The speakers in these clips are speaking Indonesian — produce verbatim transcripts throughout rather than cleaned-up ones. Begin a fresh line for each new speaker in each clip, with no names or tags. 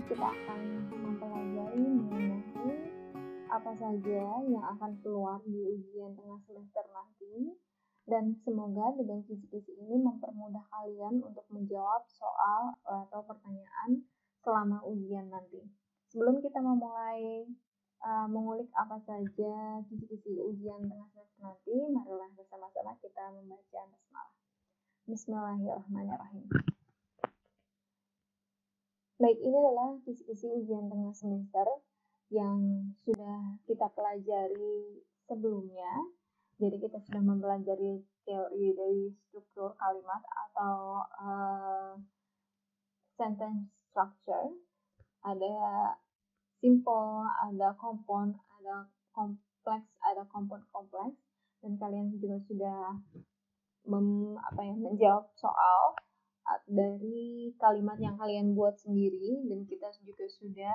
kita akan mempelajari mengenai apa saja yang akan keluar di ujian tengah semester nanti, dan semoga dengan kisi-kisi ini mempermudah kalian untuk menjawab soal atau pertanyaan selama ujian nanti. Sebelum kita memulai uh, mengulik apa saja kisi-kisi ujian tengah semester nanti, marilah bersama-sama kita membaca basmalah. Bismillahirrahmanirrahim. Baik, ini adalah kisi-kisi ujian tengah semester yang sudah kita pelajari sebelumnya. Jadi kita sudah mempelajari teori dari struktur kalimat atau uh, sentence structure. Ada simple, ada compound, ada kompleks, ada compound kompleks. Dan kalian juga sudah mem, apa ya, menjawab soal dari kalimat yang kalian buat sendiri, dan kita juga sudah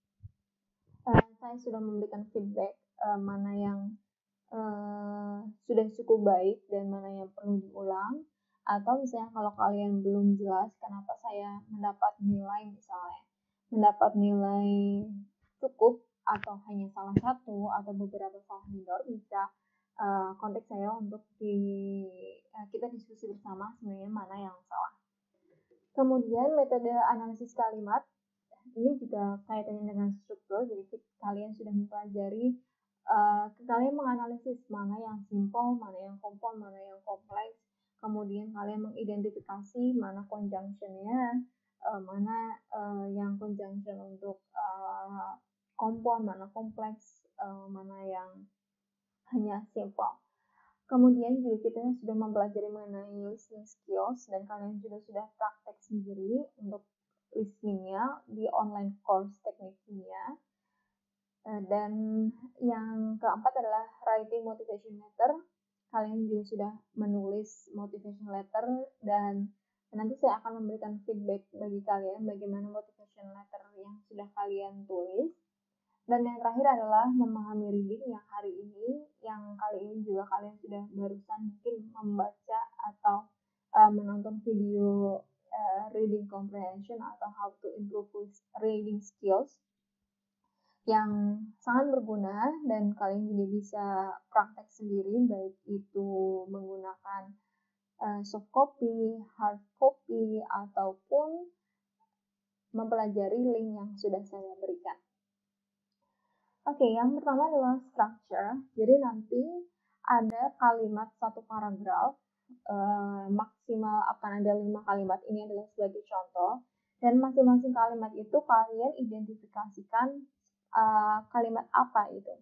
uh, saya sudah memberikan feedback uh, mana yang uh, sudah cukup baik dan mana yang perlu diulang, atau misalnya kalau kalian belum jelas kenapa saya mendapat nilai, misalnya mendapat nilai cukup atau hanya salah satu atau beberapa salah minor, bisa uh, kontak saya untuk di uh, kita diskusi bersama sebenarnya mana yang salah. Kemudian metode analisis kalimat, ini juga kaitannya dengan struktur, jadi kalian sudah mempelajari, uh, kalian menganalisis mana yang simple, mana yang compound, mana yang kompleks, kemudian kalian mengidentifikasi mana conjunction-nya, uh, mana uh, yang conjunction untuk uh, compound, mana kompleks, uh, mana yang hanya simple. Kemudian juga kita sudah mempelajari mengenai listening skills, dan kalian juga sudah praktek sendiri untuk listeningnya di online course teknik kimia. Dan yang keempat adalah writing motivation letter. Kalian juga sudah menulis motivation letter, dan nanti saya akan memberikan feedback bagi kalian bagaimana motivation letter yang sudah kalian tulis. Dan yang terakhir adalah memahami reading, yang hari ini, yang kali ini juga kalian sudah barusan mungkin membaca atau uh, menonton video uh, reading comprehension atau how to improve reading skills yang sangat berguna, dan kalian juga bisa praktek sendiri, baik itu menggunakan uh, soft copy, hard copy, ataupun mempelajari link yang sudah saya berikan. Oke, okay, yang pertama adalah structure. Jadi nanti ada kalimat satu paragraf, uh, maksimal akan ada lima kalimat. Ini adalah sebagai contoh. Dan masing-masing kalimat itu kalian identifikasikan uh, kalimat apa itu.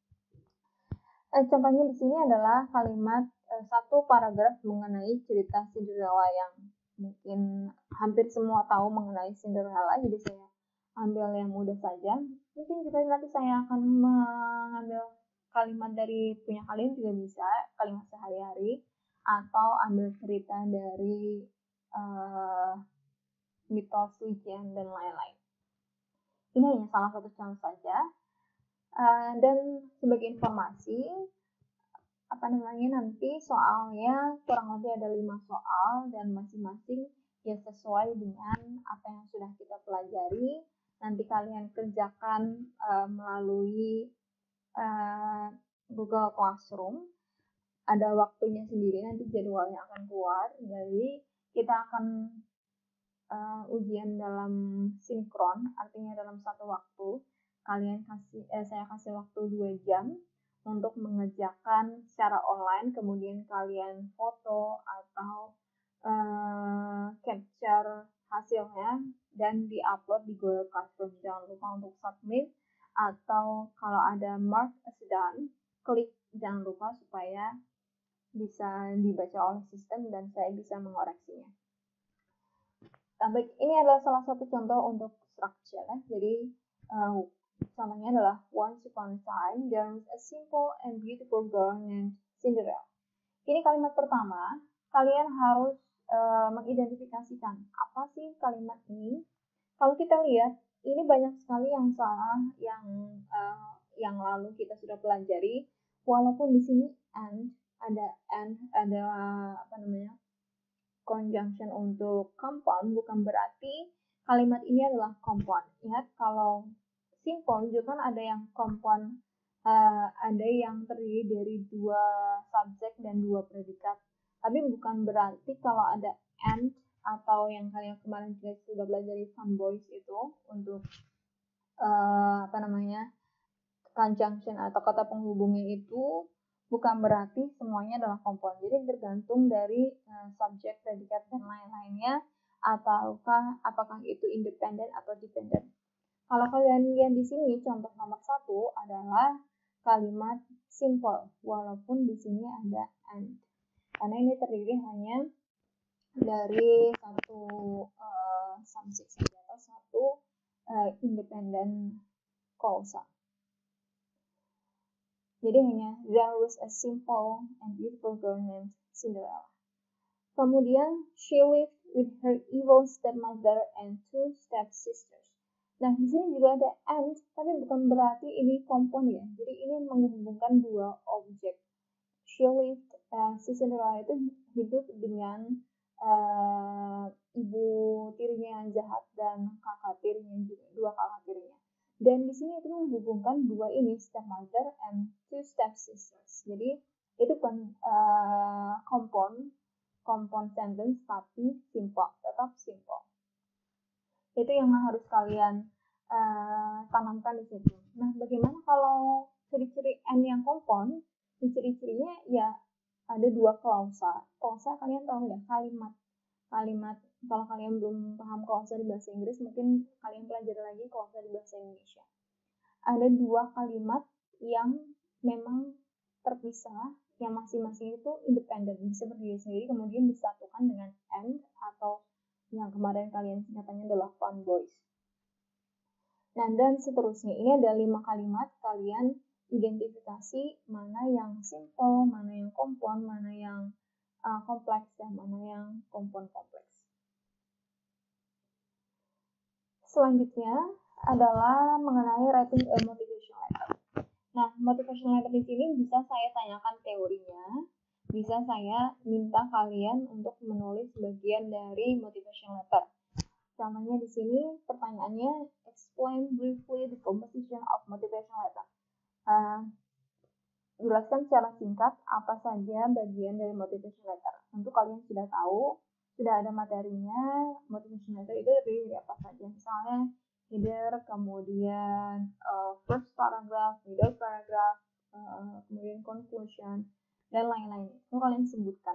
Uh, contohnya di sini adalah kalimat uh, satu paragraf mengenai cerita Cinderella, yang mungkin hampir semua tahu mengenai Cinderella. Jadi saya ambil yang mudah saja. Mungkin juga nanti saya akan mengambil kalimat dari punya kalian juga bisa, kalimat sehari-hari, atau ambil cerita dari uh, mitos, legend, dan lain-lain. Ini hanya salah satu contoh saja. Uh, dan sebagai informasi, apa namanya, nanti soalnya kurang lebih ada lima soal, dan masing-masing ya sesuai dengan apa yang sudah kita pelajari. Nanti kalian kerjakan uh, melalui uh, Google Classroom. Ada waktunya sendiri, nanti jadwalnya akan keluar. Jadi kita akan uh, ujian dalam sinkron, artinya dalam satu waktu. Kalian kasih, eh, saya kasih waktu dua jam untuk mengerjakan secara online. Kemudian kalian foto atau uh, capture hasilnya dan di-upload di Google Classroom. Jangan lupa untuk submit, atau kalau ada mark as done, klik jangan lupa supaya bisa dibaca oleh sistem dan saya bisa mengoreksinya. Baik, ini adalah salah satu contoh untuk structure. Jadi uh, contohnya adalah once upon a time there was a simple and beautiful girl named Cinderella. Ini kalimat pertama. Kalian harus uh, mengidentifikasikan apa sih kalimat ini. Kalau kita lihat, ini banyak sekali yang salah yang uh, yang lalu kita sudah pelajari. Walaupun di sini and ada and ada apa namanya conjunction untuk compound, bukan berarti kalimat ini adalah compound. Ingat, kalau simple juga kan ada yang compound, uh, ada yang terdiri dari dua subjek dan dua predikat. Tapi bukan berarti kalau ada and atau yang kalian kemarin juga sudah belajar di fun boys itu untuk uh, apa namanya conjunction atau kata penghubungnya itu bukan berarti semuanya adalah compound. Jadi tergantung dari uh, subjek, predikat dan lain-lainnya, ataukah apakah itu independen atau dependent. Kalau kalian lihat di sini contoh nomor satu adalah kalimat simple, walaupun di sini ada and. Karena ini terdiri hanya dari satu uh, subjek saja atau satu uh, independent clause. Jadi hanya there was a simple and beautiful girl named Cinderella. Kemudian she lived with her evil stepmother and two stepsisters. Nah, di sini juga ada and, tapi bukan berarti ini compound ya. Jadi ini menghubungkan dua objek. She lived, uh, si Cinderella itu hidup dengan uh, ibu tirinya yang jahat dan kakak tirinya juga, dua kakak tirinya. Dan di sini itu menghubungkan dua ini, stepmother and two stepsisters. Jadi itu bukan uh, compound, compound sentence, tapi simple, tetap simple. Itu yang harus kalian uh, tanamkan di situ. Nah, bagaimana kalau ciri-ciri and yang compound? Ciri-cirinya ya ada dua klausa. Klausa kalian tahu ya, kalimat. Kalimat, kalau kalian belum paham klausa di bahasa Inggris, mungkin kalian pelajari lagi klausa di bahasa Indonesia. Ada dua kalimat yang memang terpisah, yang masing-masing itu independen, bisa berdiri sendiri, kemudian disatukan dengan and atau yang kemarin kalian singkatannya adalah fun boys. Nah, dan seterusnya. Ini ada lima kalimat, kalian identifikasi mana yang simple, mana yang compound, mana yang uh, kompleks, dan mana yang compound kompleks. Selanjutnya adalah mengenai writing a motivation letter. Nah, motivation letter di sini bisa saya tanyakan teorinya, bisa saya minta kalian untuk menulis bagian dari motivation letter. Contohnya di sini pertanyaannya, explain briefly the composition of motivation letter. Uh, jelaskan secara singkat apa saja bagian dari motivation letter. Tentu kalian sudah tahu, sudah ada materinya. Motivation letter itu terdiri dari apa saja. Misalnya header, kemudian uh, first paragraph, middle paragraph, uh, kemudian conclusion, dan lain-lain. Itu kalian sebutkan.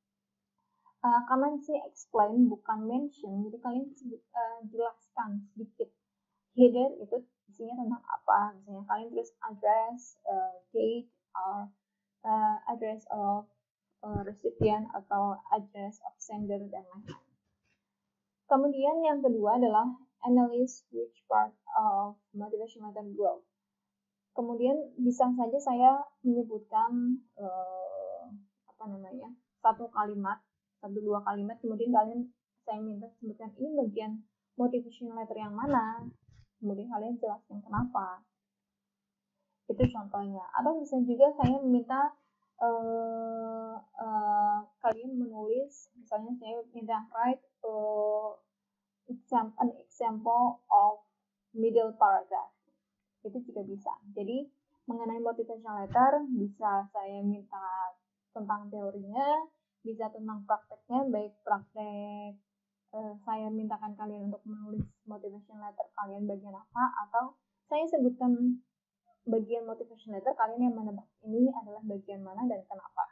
Uh, karena di sini explain bukan mention, jadi kalian sebut, uh, jelaskan sedikit. Header itu isinya tentang apa? Misalnya kalian tulis address, uh, date, or uh, address of uh, recipient atau address of sender dan lain-lain. Kemudian yang kedua adalah analyze which part of motivation letter below. Kemudian bisa saja saya menyebutkan uh, apa namanya satu kalimat, satu dua kalimat, kemudian kalian saya minta sebutkan ini bagian motivation letter yang mana, kemudian kalian jelaskan kenapa. Itu contohnya. Atau bisa juga saya meminta uh, uh, kalian menulis, misalnya saya minta write uh, example, an example of middle paragraph. Itu juga bisa. Jadi mengenai motivation letter bisa saya minta tentang teorinya, bisa tentang prakteknya, baik praktek eh, saya mintakan kalian untuk menulis motivation letter kalian bagian apa, atau saya sebutkan bagian motivation letter kalian yang menebak ini adalah bagian mana dan kenapa.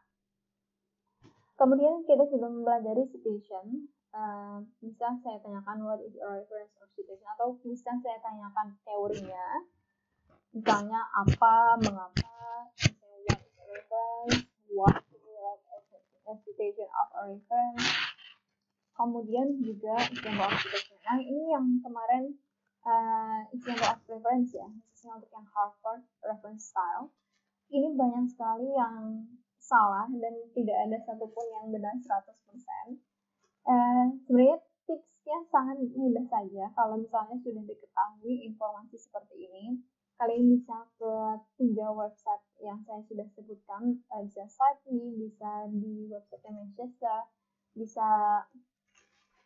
Kemudian kita juga mempelajari citation. Uh, bisa saya tanyakan what is a reference or citation, atau bisa saya tanyakan teorinya. Misalnya apa, mengapa, what is a reference, what is a citation of a reference. Kemudian juga example of citation. Nah, ini yang kemarin uh, example of reference ya, khususnya untuk yang Harvard reference style. Ini banyak sekali yang salah dan tidak ada satupun yang benar seratus persen. Uh, sebenarnya tipsnya sangat mudah saja. Kalau misalnya sudah diketahui informasi seperti ini, kalian bisa ke tiga website yang saya sudah sebutkan, uh, bisa Cite Me, bisa di website Manchester, bisa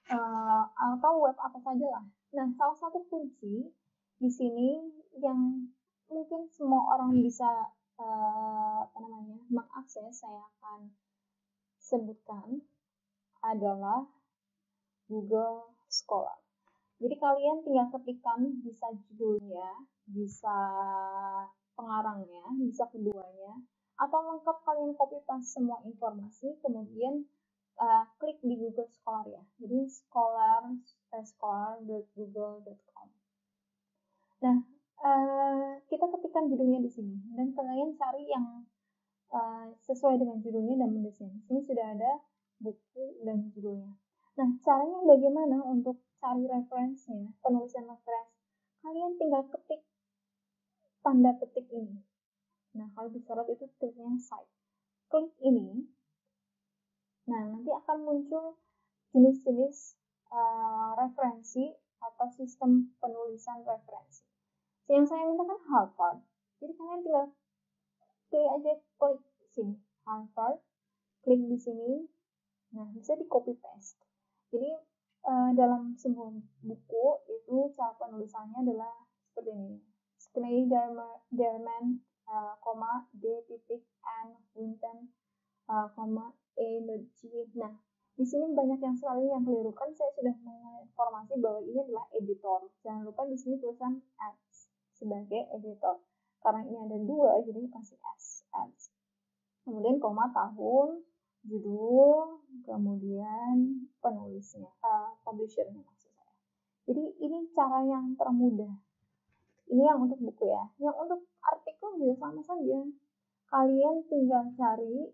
uh, atau web apa saja lah. Nah, salah satu kunci di sini yang mungkin semua orang bisa uh, apa namanya mengakses, saya akan sebutkan adalah Google Scholar. Jadi kalian tinggal ketikkan bisa judulnya, bisa pengarangnya, bisa keduanya, atau lengkap kalian copy paste semua informasi, kemudian uh, klik di Google Scholar ya. Jadi scholar uh, scholar dot google dot com. Nah, uh, kita ketikkan judulnya di sini dan kalian cari yang uh, sesuai dengan judulnya dan menulisnya. Di sini sudah ada buku dan judulnya. Nah, caranya bagaimana untuk cari referensinya, penulisan referensi? Kalian tinggal ketik tanda petik ini. Nah, kalau disorot itu tulisannya cite. Klik ini. Nah, nanti akan muncul jenis-jenis uh, referensi atau sistem penulisan referensi. Yang saya minta kan Harvard. Jadi kalian tinggal klik aja, klik sini Harvard, klik di sini. Nah, bisa di copy paste. Jadi uh, dalam sebuah buku itu cara penulisannya adalah seperti ini. Schneiderman, uh, D titik N Winton, uh, E G. Nah, di sini banyak yang selalu yang keliru, kan saya sudah menginformasi bahwa ini adalah editor. Jangan lupa di sini tulisan ads sebagai editor. Karena ini ada dua, jadi kasih S, ads. Kemudian koma tahun, judul, kemudian penulisnya, uh, publishernya maksud saya. Jadi ini cara yang termudah. Ini yang untuk buku ya. Yang untuk artikel juga sama saja. Kalian tinggal cari,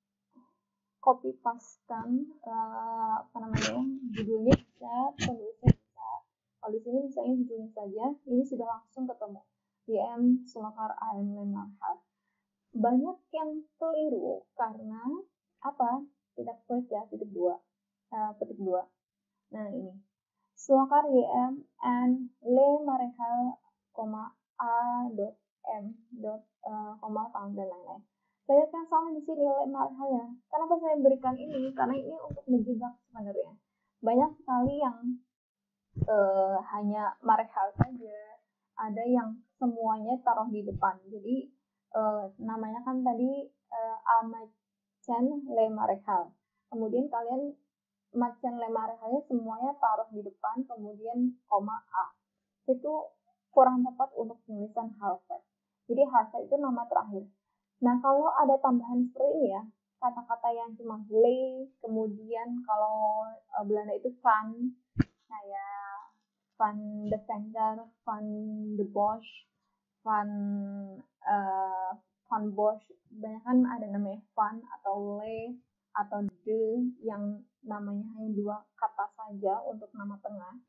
copy pastekan uh, apa namanya, judulnya bisa, penulisnya bisa. Kalau di sini misalnya judulnya saja, ini sudah langsung ketemu. Y M Sulakar A M Lemarhal. Banyak yang keliru karena apa? Kita klik ya titik dua, uh, petik dua. Nah ini Sulakar Y M and Lemarhal, A dot M dot uh, tahun dan lain-lain. Banyak yang salah di sini Lemarhal ya. Kenapa saya berikan ini? Karena ini untuk menjebak sebenarnya. Banyak sekali yang uh, hanya Marhal saja. Ada yang semuanya taruh di depan. Jadi uh, namanya kan tadi uh, Amacen Lemarhal. Kemudian kalian Macen Lemarhalnya semuanya taruh di depan, kemudian koma A. Itu kurang tepat untuk penulisan Harvard. Jadi Harvard itu nama terakhir. Nah, kalau ada tambahan seperti ini ya, kata-kata yang cuma lay, kemudian kalau uh, Belanda itu van, kayak Van de Venter, Van de Bosch, Van uh, Van Bosch, banyak kan ada namanya Van atau Le atau De yang namanya hanya dua kata saja untuk nama tengah.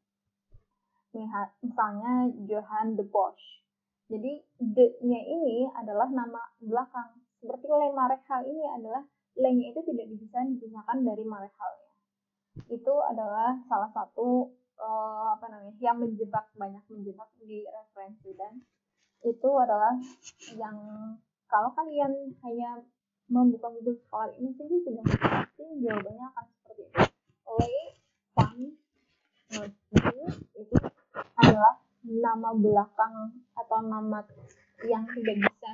Misalnya Johann de Bosch. Jadi de-nya ini adalah nama belakang. Seperti Le Marechal ini adalah Le-nya itu tidak bisa dipisahkan dari Marechal-nya. Itu adalah salah satu uh, apa namanya yang menjebak, banyak menjebak di referensi, dan itu adalah yang kalau kalian hanya membuka Google Scholar ini sih sudah pasti jawabannya akan seperti itu. Le Van itu adalah nama belakang atau nama yang tidak bisa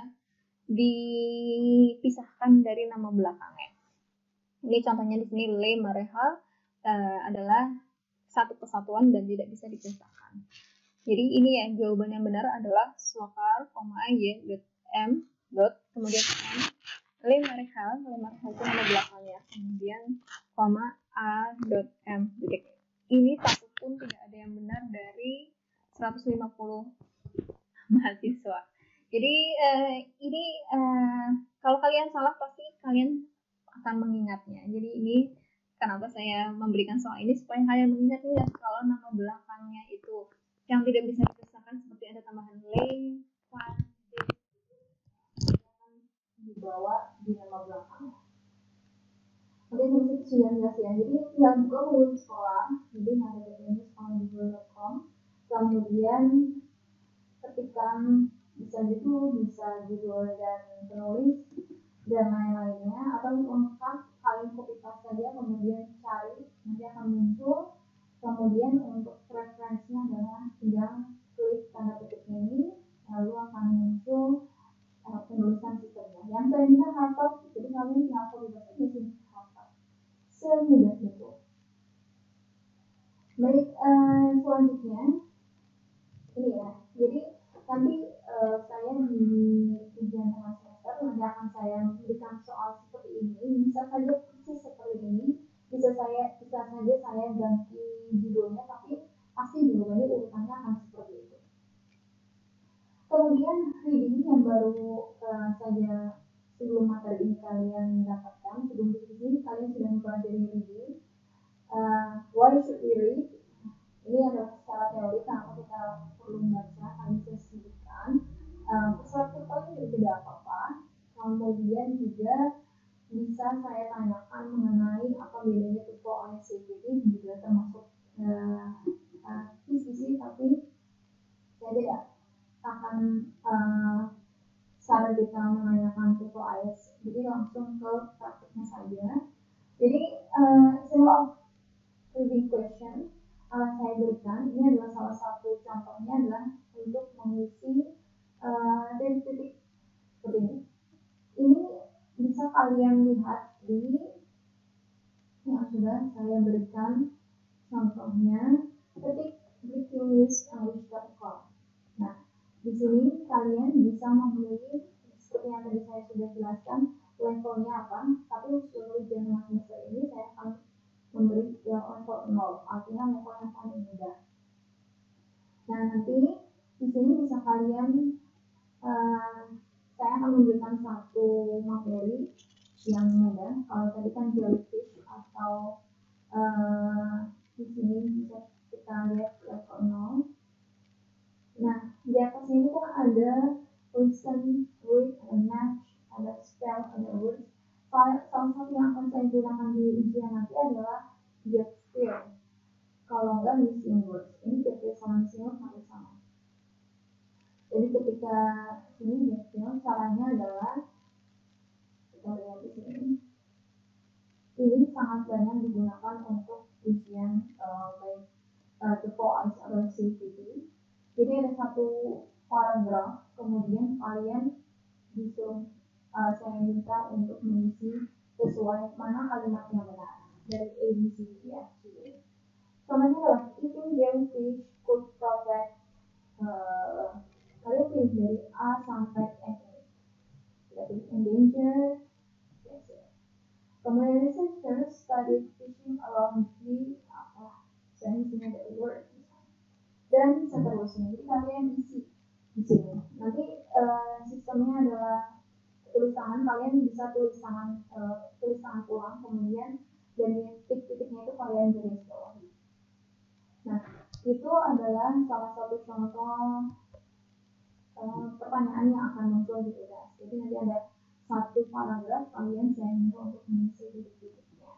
dipisahkan dari nama belakangnya. Ini contohnya di sini Le Marechal uh, adalah satu kesatuan dan tidak bisa dipisahkan. Jadi ini ya jawaban yang benar adalah Sulakar, Y M kemudian M Le Marechal, Le Marechal itu nama belakangnya, kemudian koma A M. Ini satu pun tidak ada yang benar dari seratus lima puluh mahasiswa. Jadi uh, ini uh, kalau kalian salah pasti kalian akan mengingatnya. Jadi ini kenapa saya memberikan soal ini supaya kalian mengingat-ingat kalau nama belakangnya itu yang tidak bisa dipisahkan seperti ada tambahan Le, Van, De, dibawa di nama belakangnya. Oke, mungkin sudah jelas ya. Jadi tinggal buka Google Scholar, jadi ada ini sekolah google dot com. Kemudian ketikkan bisa judul, bisa judul dan penulis dan lain-lainnya, atau lengkap kalian copy paste saja kemudian cari, nanti akan muncul Kemudian untuk referensinya adalah tinggal klik tanda petik ini, lalu akan muncul uh, penulisan sistemnya. Yang saya bisa hafal, jadi kalian tinggal copy paste di sini hafal. Semudah itu. Baik, uh, selanjutnya ini ya. Jadi nanti uh, saya di ujian tengah semester nanti akan saya berikan soal seperti ini, bisa saja persis seperti ini, bisa saya bisa saja saya ganti judulnya, tapi pasti jawabannya urutannya akan seperti itu. Kemudian reading yang baru uh, saja sebelum materi ini kalian dapatkan, sebelum diskusi kalian sudah mempelajari reading. Uh, why should we read? Ini adalah secara teori kenapa kita perlu membaca, kalian bisa sebutkan. Uh, sesuatu paling tidak apa-apa. Kemudian juga bisa saya tanyakan mengenai apa bedanya TOEFL dan C P T, juga termasuk uh, uh, diskusi, tapi saya tidak akan uh, cara kita menanyakan TOEFL I E L T S, jadi langsung ke praktiknya saja. Jadi uh, istilah reading question akan saya berikan, ini adalah salah satu contohnya adalah untuk mengisi uh, titik seperti ini. Ini bisa kalian lihat di yang sudah saya berikan contohnya, ketik breaking news english dot com. Nah, di sini kalian bisa memilih seperti yang tadi saya sudah jelaskan levelnya apa, tapi untuk ujian semester ini saya akan memberi yang level nol, artinya level yang paling mudah. Nah, nanti di sini bisa kalian uh, saya akan memberikan satu materi yang mudah. Kalau tadi kan jellyfish atau uh, di sini bisa kita lihat level nol. Nah, di atas ini kan ada listen, read, ada match, ada spell, ada words. Salah satu yang akan saya gunakan di ujian nanti adalah get feel. Kalau enggak missing words, ini get feel sama missing words hampir sama. Jadi ketika ini get feel, caranya adalah kita lihat di sini. Ini sangat banyak digunakan untuk ujian uh, baik uh, TOEFL atau C P T. Jadi ada satu paragraf, kemudian kalian disuruh uh, saya minta untuk mengisi sesuai mana kalimat yang benar dari A, B, C, D, F, G. Contohnya adalah eating jellyfish could protect. Uh, kalian pilih dari A sampai F. Kita pilih endanger. Yes, yes. Kemudian researchers studied fishing around the apa? Saya isinya dari word. Dan seterusnya. Jadi kalian isi di sini. Nanti uh, sistemnya adalah tulis tangan, kalian bisa tulis tangan uh, tulis tangan ulang, kemudian dari titik-titiknya itu kalian garis bawahi. Nah, itu adalah salah satu contoh uh, pertanyaan yang akan muncul di U T S. Jadi nanti ada satu paragraf, kalian saya minta untuk mengisi titik-titiknya.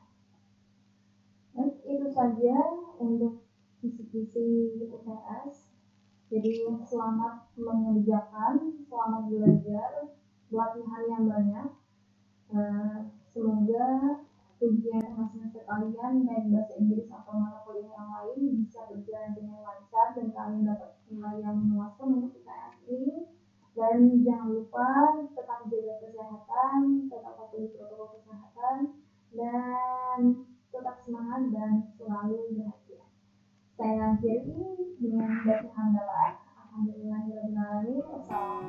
Baik, itu saja untuk kisi-kisi U T S. Jadi selamat mengerjakan, selamat belajar, latihan yang banyak. Uh, semoga ujian tengah semester kalian baik bahasa Inggris atau mata kuliah yang lain bisa berjalan dengan lancar dan kalian dapat nilai yang memuaskan untuk U T S ini. Dan jangan lupa tetap jaga kesehatan, tetap patuhi protokol kesehatan, dan tetap semangat dan selalu bahagia. Saya akhiri dengan bacaan doa. Alhamdulillahirobbilalamin.